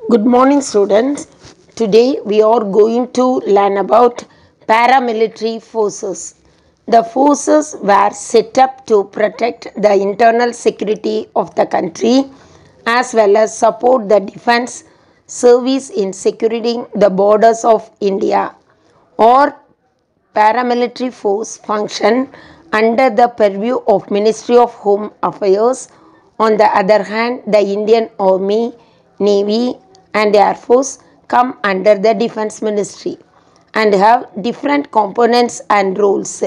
Good morning, students. Today we are going to learn about paramilitary forces. The forces were set up to protect the internal security of the country as well as support the defense service in securing the borders of India. Or paramilitary force function under the purview of Ministry of Home Affairs. On the other hand, the Indian Army, Navy and Air Force come under the Defense Ministry and have different components and roles.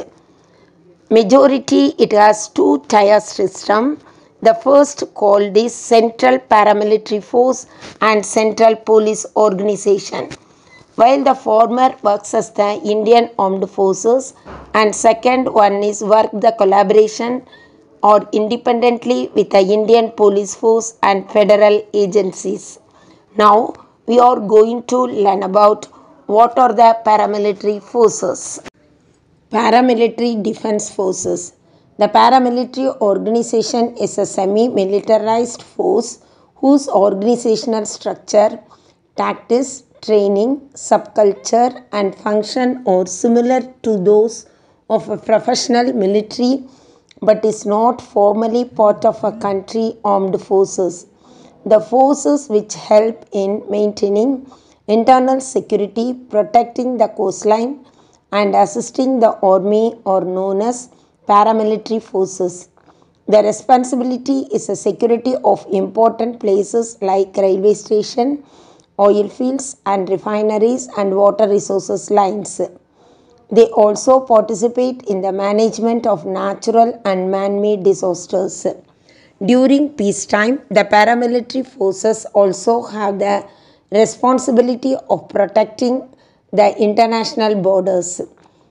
Majority it has two tier system. The first called is Central Paramilitary Force and Central Police Organization, while the former works as the Indian Armed Forces and second one is work the collaboration or independently with the Indian Police Force and federal agencies. Now we are going to learn about what are the paramilitary forces. Paramilitary Defense Forces. The paramilitary organization is a semi-militarized force whose organizational structure, tactics, training, subculture and function are similar to those of a professional military but is not formally part of a country armed forces. The forces which help in maintaining internal security, protecting the coastline and assisting the army are known as paramilitary forces. The responsibility is the security of important places like railway station, oil fields and refineries and water resources lines. They also participate in the management of natural and man-made disasters. During peacetime, the paramilitary forces also have the responsibility of protecting the international borders.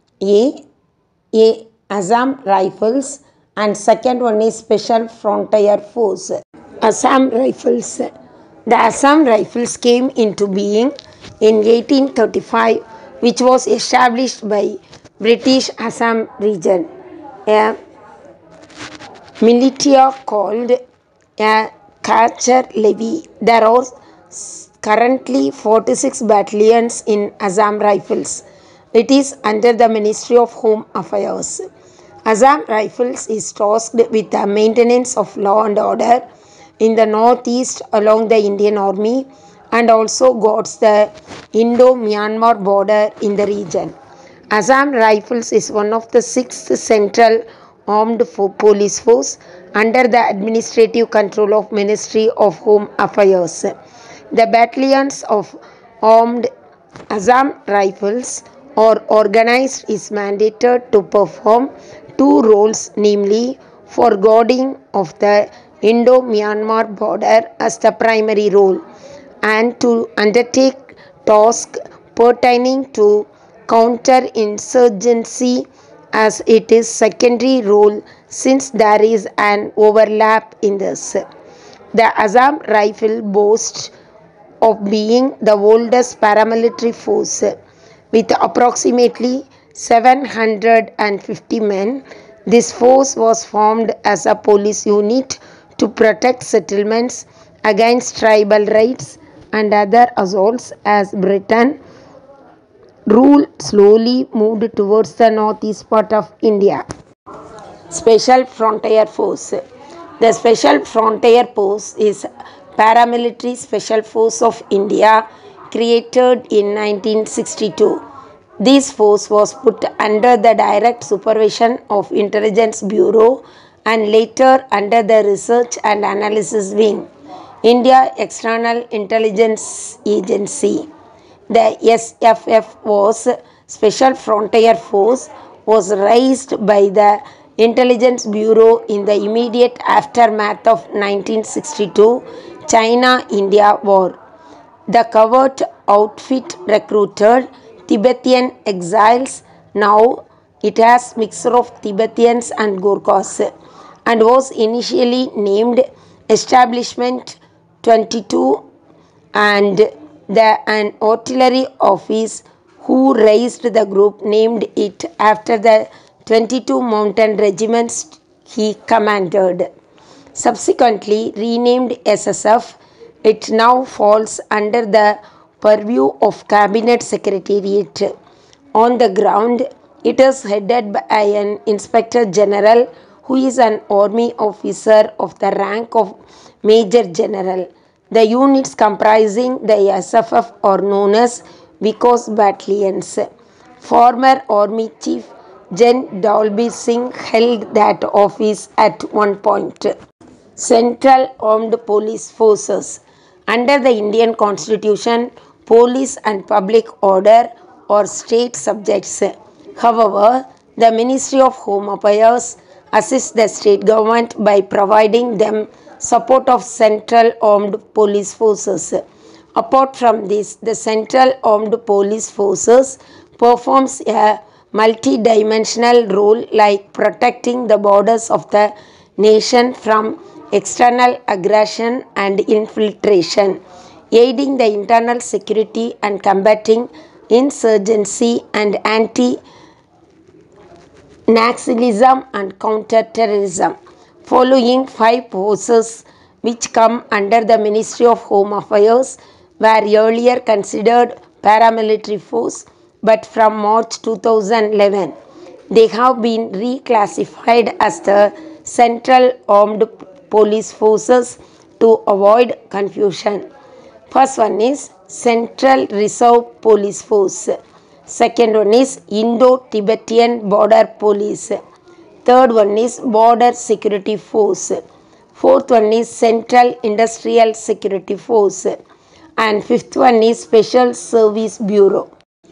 A. Assam Rifles and second one is Special Frontier Force. Assam Rifles. The Assam Rifles came into being in 1835, which was established by British Assam region. A militia called a Kachar Levy. There are currently 46 battalions in Assam Rifles. It is under the Ministry of Home Affairs. Assam Rifles is tasked with the maintenance of law and order in the northeast along the Indian Army and also guards the Indo-Myanmar border in the region. Assam Rifles is one of the 6th Central Armed Police Force under the administrative control of Ministry of Home Affairs. The battalions of Armed Assam Rifles are organized is mandated to perform two roles, namely for guarding of the Indo-Myanmar border as the primary role and to undertake tasks pertaining to counter-insurgency as it is secondary role since there is an overlap in this. The Assam Rifle boasts of being the oldest paramilitary force with approximately 750 men. This force was formed as a police unit to protect settlements against tribal raids and other assaults as Britain rule slowly moved towards the northeast part of India. Special Frontier Force. The Special Frontier Force is paramilitary special force of India created in 1962. This force was put under the direct supervision of Intelligence Bureau and later under the Research and Analysis Wing, India External Intelligence Agency. The SFF was Special Frontier Force was raised by the Intelligence Bureau in the immediate aftermath of 1962 China-India War. The covert outfit recruited Tibetan exiles. Now it has mixture of Tibetans and Gurkhas and was initially named Establishment 22 and an artillery office who raised the group named it after the 22 mountain regiments he commanded. Subsequently renamed SSF, It now falls under the purview of Cabinet Secretariat. On the ground, it is headed by an Inspector General who is an army officer of the rank of Major General. The units comprising the SFF are known as Vicos Battalions. Former Army Chief Gen Dalby Singh held that office at one point. Central Armed Police Forces. Under the Indian Constitution, police and public order are state subjects. However, the Ministry of Home Affairs assists the state government by providing them support of Central Armed Police Forces. Apart from this, the Central Armed Police Forces performs a multi-dimensional role like protecting the borders of the nation from external aggression and infiltration, aiding the internal security and combating insurgency and anti-naxalism and counter-terrorism. Following 5 forces which come under the Ministry of Home Affairs were earlier considered paramilitary force, but from March 2011 they have been reclassified as the Central Armed Police Forces to avoid confusion. First one is Central Reserve Police Force. Second one is Indo-Tibetan Border Police. Third one is Border Security Force. Fourth one is Central Industrial Security Force. And fifth one is Special Service Bureau.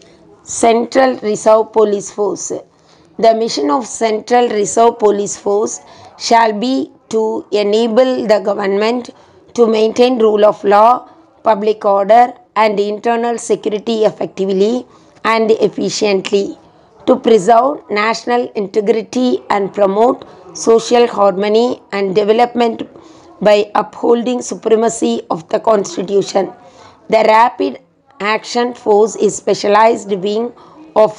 Central Reserve Police Force. The mission of Central Reserve Police Force shall be to enable the government to maintain rule of law, public order and internal security effectively and efficiently, to preserve national integrity and promote social harmony and development by upholding supremacy of the Constitution. The Rapid Action Force is specialized wing of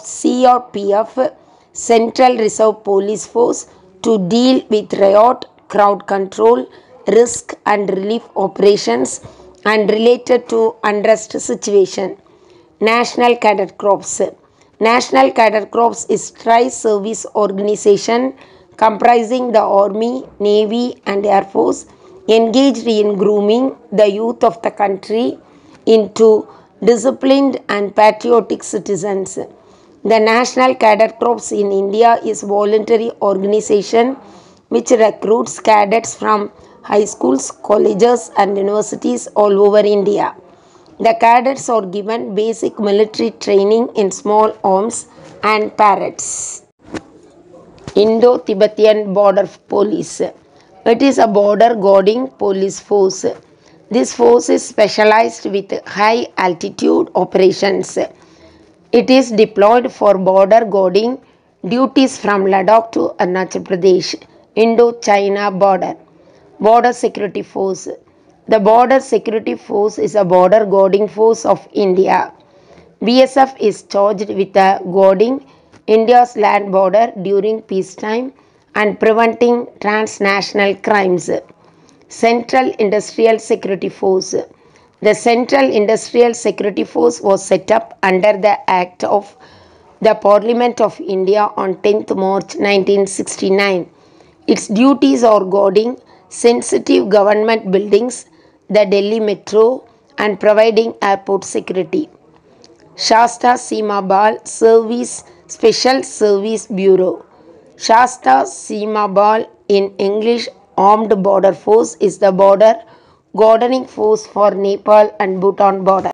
CRPF, Central Reserve Police Force, to deal with riot, crowd control, risk and relief operations and related to unrest situation. National Cadet Corps. National Cadet Corps is tri-service organization comprising the Army, Navy and Air Force engaged in grooming the youth of the country into disciplined and patriotic citizens. The National Cadet Corps in India is a voluntary organization which recruits cadets from high schools, colleges and universities all over India. The cadets are given basic military training in small arms and parades. Indo-Tibetan Border Police. It is a border guarding police force. This force is specialized with high altitude operations. It is deployed for border guarding duties from Ladakh to Arunachal Pradesh, Indo-China border. Border Security Force. The Border Security Force is a border guarding force of India. BSF is charged with guarding India's land border during peacetime and preventing transnational crimes. Central Industrial Security Force. The Central Industrial Security Force was set up under the Act of the Parliament of India on 10th March 1969. Its duties are guarding sensitive government buildings, the Delhi Metro and providing airport security. Shasta Seema Bal Service Special Service Bureau. Shasta Seema Bal in English Armed Border Force is the border guarding force for Nepal and Bhutan border.